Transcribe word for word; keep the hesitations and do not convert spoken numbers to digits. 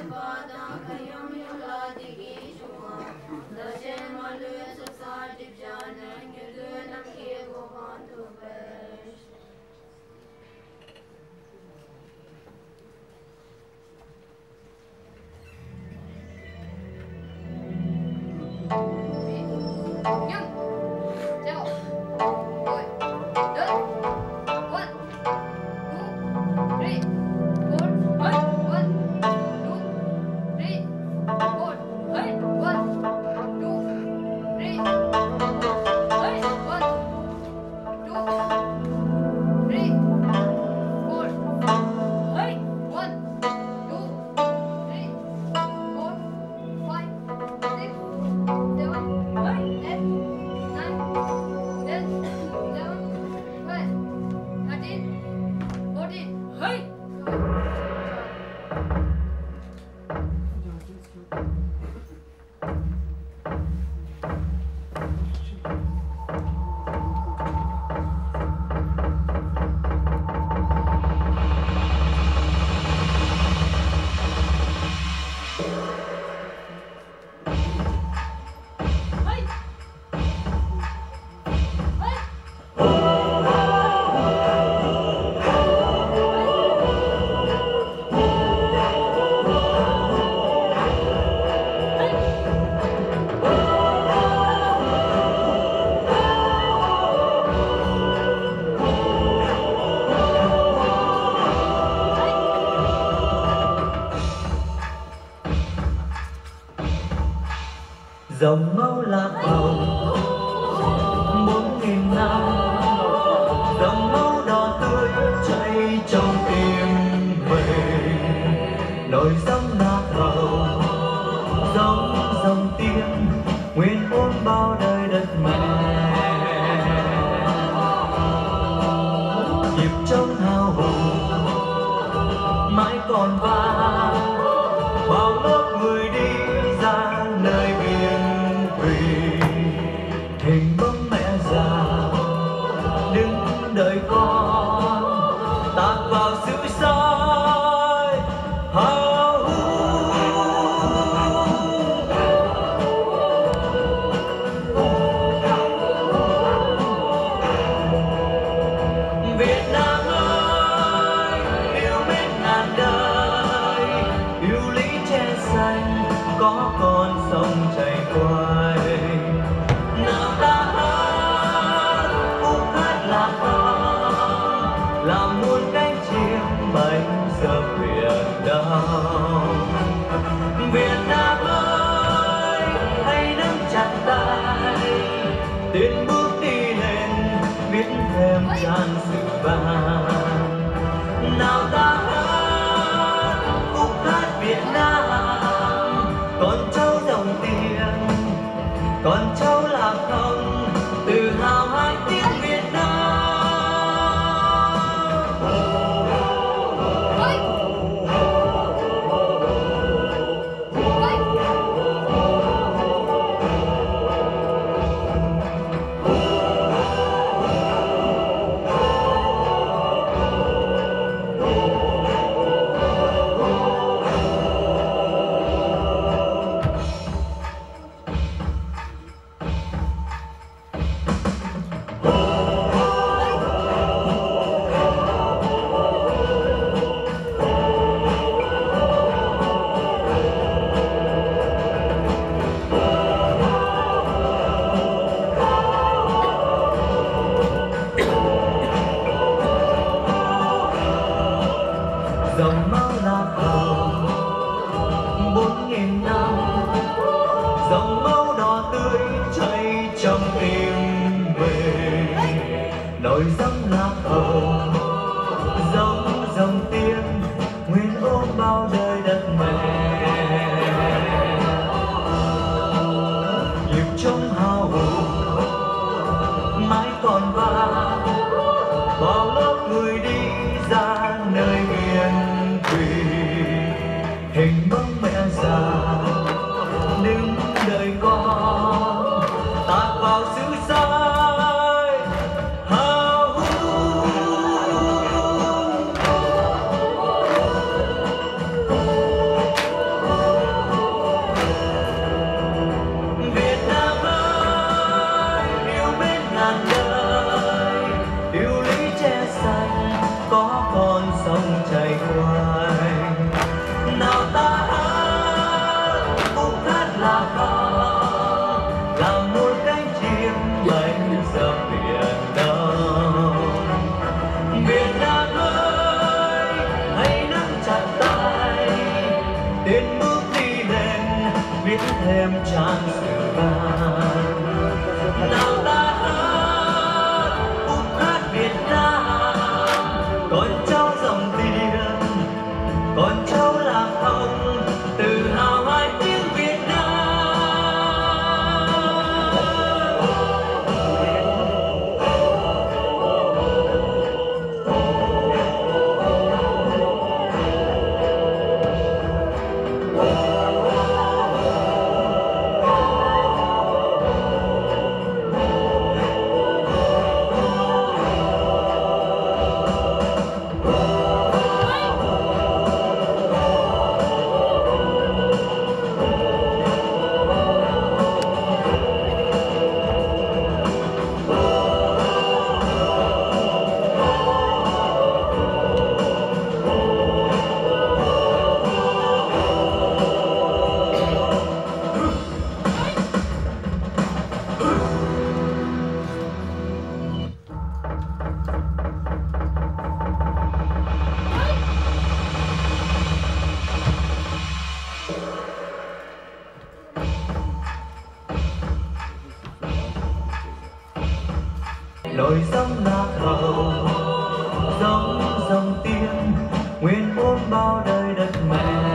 dòng máu lạc hồng bốn nghìn năm, dòng máu đỏ tươi chảy trong tim mình, nổi sóng lạc hồng giống dòng tiên nguyên ôn bao đời đất mẹ. Nhịp trống hào hùng mãi còn vang, bao lớp người đi ra nơi biên thùy, hình bóng mẹ già đứng đợi con tạt vào sự soi hào hùng. Việt Nam ơi, yêu mến ngàn đời, yêu lý che xanh có con sông chảy quay. Nào ta hát khúc hát lạc hồng, làm muôn cánh chim bay giờ biển đông. Việt Nam ơi, hãy nắm chặt tay, tiến bước đi lên viết thêm tràn sự vàng. Nào ta hát khúc hát Việt Nam, con cháu dòng tiền, con cháu lạc hồng, tự hào hai tiếng Việt Nam. Dòng máu lạc hồng bốn nghìn năm, dòng máu đỏ tươi chảy trong tim mình, nổi dòng lạc hồng giống dòng tiên nguyên ôm bao đời đất mẹ. Nhịp trống hào hùng mãi còn vang, bao lớp người đi ra nơi biên thùy, hình bóng mẹ già đứng đợi con tạt vào xứ soi hào hùng. tiến bước đi lên viết thêm trang sử vàng. Nào ta hát khúc hát Việt Nam, con cháu dòng tiền, con cháu lạc hồng, tự hào hai tiếng Việt Nam. Nổi sông lạc hậu giống dòng tiên nguyên ôm bao đời đất mẹ.